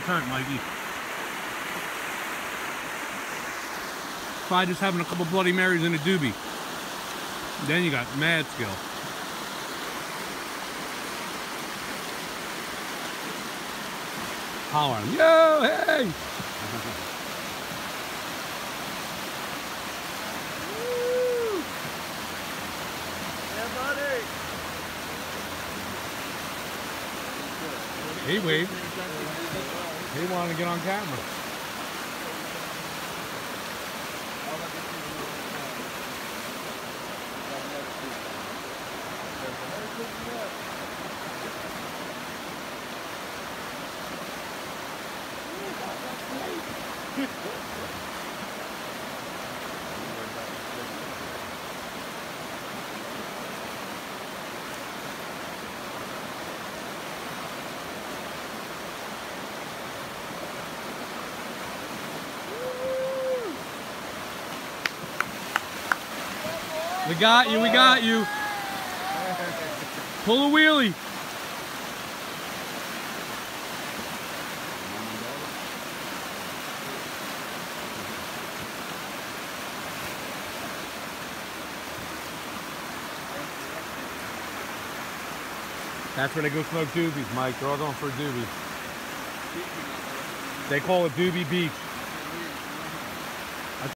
turn, Mikey. Try just having a couple Bloody Marys in a doobie. Then you got mad skill. Holler, yo, hey! He waved. He wanted to get on camera. We got you, we got you. Pull a wheelie. That's where they go smoke doobies, Mike. They're all going for a doobie. They call it Doobie Beach.